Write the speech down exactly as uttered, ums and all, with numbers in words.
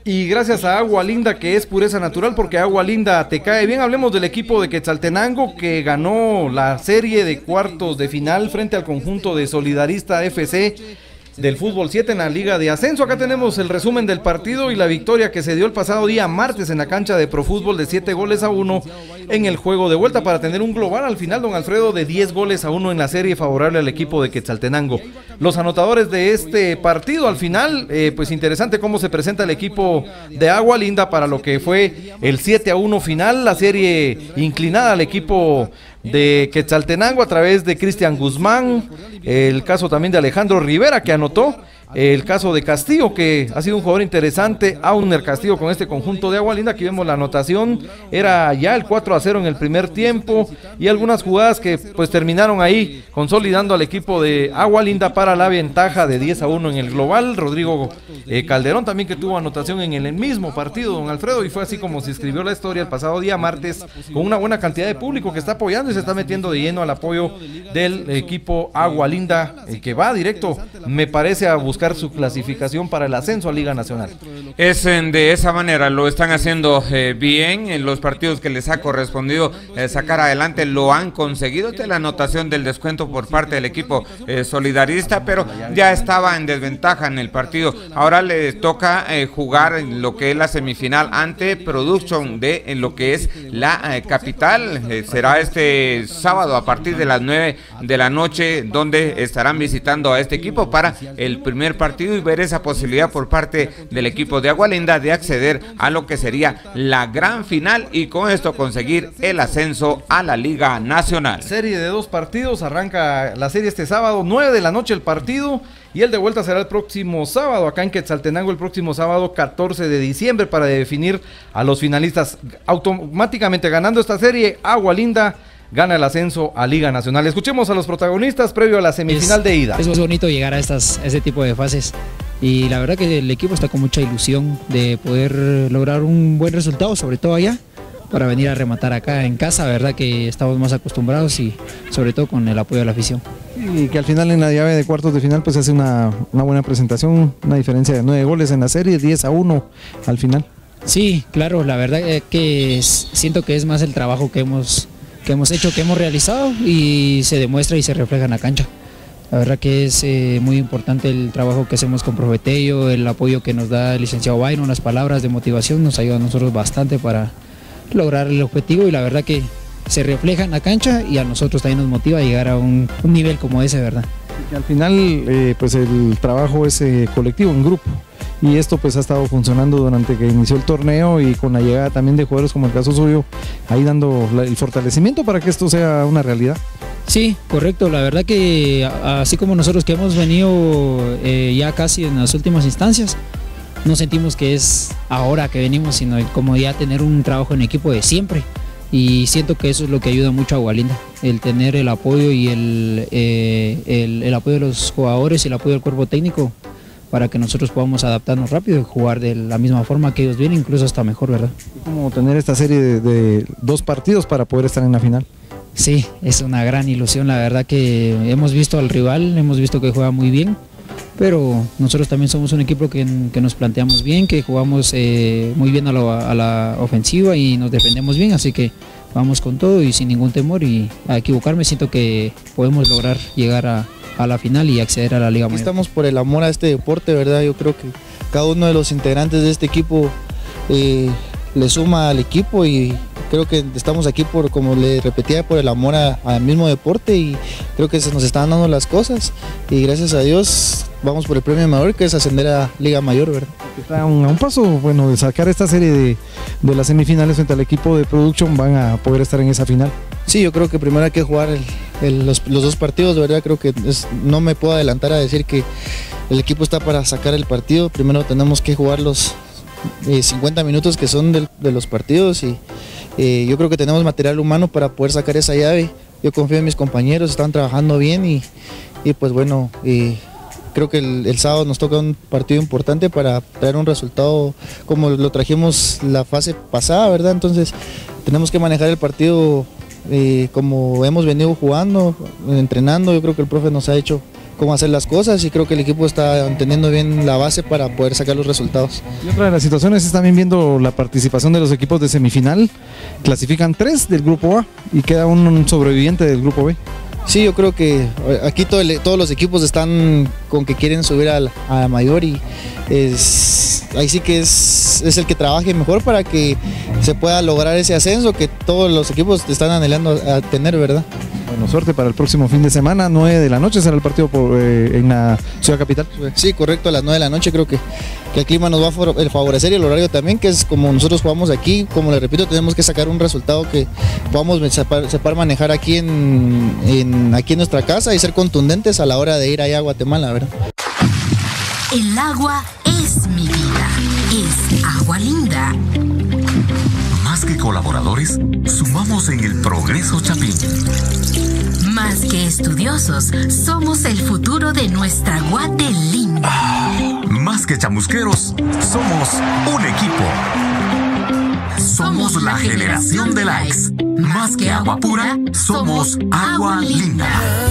Y gracias a Agua Linda, que es pureza natural, porque Agua Linda te cae bien. Hablemos del equipo de Quetzaltenango, que ganó la serie de cuartos de final frente al conjunto de Solidarista F C del fútbol siete en la Liga de Ascenso. Acá tenemos el resumen del partido y la victoria que se dio el pasado día martes en la cancha de Profútbol de siete goles a uno en el juego de vuelta, para tener un global al final, don Alfredo, de diez goles a uno en la serie favorable al equipo de Quetzaltenango. Los anotadores de este partido al final, eh, pues interesante cómo se presenta el equipo de Agua Linda para lo que fue el siete a uno final, la serie inclinada al equipo de Quetzaltenango a través de Cristian Guzmán, el caso también de Alejandro Rivera, que anotó, el caso de Castillo, que ha sido un jugador interesante, Auner Castillo con este conjunto de Agua Linda. Aquí vemos la anotación, era ya el cuatro a cero en el primer tiempo, y algunas jugadas que pues terminaron ahí consolidando al equipo de Agua Linda para la ventaja de diez a uno en el global. Rodrigo eh, Calderón también, que tuvo anotación en el mismo partido, don Alfredo, y fue así como se escribió la historia el pasado día martes, con una buena cantidad de público que está apoyando y se está metiendo de lleno al apoyo del equipo Agua Linda, eh, que va directo, me parece, a buscar su clasificación para el ascenso a Liga Nacional. Es de esa manera, lo están haciendo eh, bien en los partidos que les ha correspondido eh, sacar adelante, lo han conseguido. De la anotación del descuento por parte del equipo eh, solidarista, pero ya estaba en desventaja en el partido. Ahora le toca eh, jugar en lo que es la semifinal ante Production de en lo que es la eh, capital. Eh, será este sábado a partir de las nueve de la noche, donde estarán visitando a este equipo para el primer partido y ver esa posibilidad por parte del equipo de Agua Linda de acceder a lo que sería la gran final y con esto conseguir el ascenso a la Liga Nacional. Serie de dos partidos, arranca la serie este sábado, nueve de la noche el partido, y el de vuelta será el próximo sábado, acá en Quetzaltenango, el próximo sábado catorce de diciembre, para definir a los finalistas. Automáticamente ganando esta serie, Agua Linda gana el ascenso a Liga Nacional. Escuchemos a los protagonistas previo a la semifinal es, de ida. Es muy bonito llegar a, estas, a este tipo de fases, y la verdad que el equipo está con mucha ilusión de poder lograr un buen resultado, sobre todo allá, para venir a rematar acá en casa. Verdad que estamos más acostumbrados y sobre todo con el apoyo de la afición. Y que al final en la llave de cuartos de final pues hace una, una buena presentación, una diferencia de nueve goles en la serie, diez a uno al final. Sí, claro, la verdad que es, siento que es más el trabajo que hemos que hemos hecho, que hemos realizado, y se demuestra y se refleja en la cancha. La verdad que es eh, muy importante el trabajo que hacemos con Profe Tello, el apoyo que nos da el licenciado Byron, las palabras de motivación nos ayudan a nosotros bastante para lograr el objetivo, y la verdad que se refleja en la cancha y a nosotros también nos motiva a llegar a un, un nivel como ese, ¿verdad? Y que al final eh, pues el trabajo es eh, colectivo, en grupo. Y esto pues ha estado funcionando durante que inició el torneo, y con la llegada también de jugadores como el caso suyo, ahí dando la, el fortalecimiento para que esto sea una realidad. Sí, correcto, la verdad que así como nosotros que hemos venido eh, ya casi en las últimas instancias, no sentimos que es ahora que venimos, sino como ya tener un trabajo en equipo de siempre, y siento que eso es lo que ayuda mucho a Agua Linda, el tener el apoyo y el, eh, el, el apoyo de los jugadores y el apoyo del cuerpo técnico, para que nosotros podamos adaptarnos rápido y jugar de la misma forma que ellos vienen, incluso hasta mejor, ¿verdad? Como tener esta serie de, de dos partidos para poder estar en la final. Sí, es una gran ilusión, la verdad que hemos visto al rival, hemos visto que juega muy bien, pero nosotros también somos un equipo que, que nos planteamos bien, que jugamos eh, muy bien a la, a la ofensiva y nos defendemos bien, así que vamos con todo y sin ningún temor, y a equivocarme siento que podemos lograr llegar a a la final y acceder a la Liga Mayor. Estamos por el amor a este deporte, ¿verdad? Yo creo que cada uno de los integrantes de este equipo eh, le suma al equipo, y creo que estamos aquí por, como le repetía, por el amor al mismo deporte, y creo que se nos están dando las cosas, y gracias a Dios vamos por el premio mayor, que es ascender a Liga Mayor, ¿verdad? Está a un, a un paso, bueno, de sacar esta serie de, de las semifinales frente al equipo de Production, van a poder estar en esa final. Sí, yo creo que primero hay que jugar el, el, los, los dos partidos, de verdad creo que es, no me puedo adelantar a decir que el equipo está para sacar el partido. Primero tenemos que jugar los eh, cincuenta minutos que son del, de los partidos, y eh, yo creo que tenemos material humano para poder sacar esa llave. Yo confío en mis compañeros, están trabajando bien, y, y pues bueno, eh, creo que el, el sábado nos toca un partido importante para traer un resultado como lo trajimos la fase pasada, ¿verdad? Entonces tenemos que manejar el partido Eh, como hemos venido jugando, entrenando. Yo creo que el profe nos ha hecho cómo hacer las cosas y creo que el equipo está entendiendo bien la base para poder sacar los resultados. Y otra de las situaciones es también viendo la participación de los equipos de semifinal. Clasifican tres del grupo A y queda un sobreviviente del grupo B. Sí, yo creo que aquí todo el, todos los equipos están con que quieren subir a la, a la mayor y es, ahí sí que es, es el que trabaje mejor para que se pueda lograr ese ascenso que todos los equipos están anhelando a tener, ¿verdad? Bueno, suerte para el próximo fin de semana, nueve de la noche será el partido por, eh, en la ciudad capital. Sí, correcto, a las nueve de la noche creo que, que el clima nos va a favorecer y el horario también, que es como nosotros jugamos aquí, como le repito, tenemos que sacar un resultado que podamos separar, separar manejar aquí en, en, aquí en nuestra casa y ser contundentes a la hora de ir allá a Guatemala, ¿verdad? El agua es mi vida, es Agua Linda. Más que colaboradores, sumamos en el progreso Chapín. Más que estudiosos, somos el futuro de nuestra Guate linda. Ah, más que chamusqueros, somos un equipo. Somos la generación de likes. Más que agua pura, somos Agua Linda.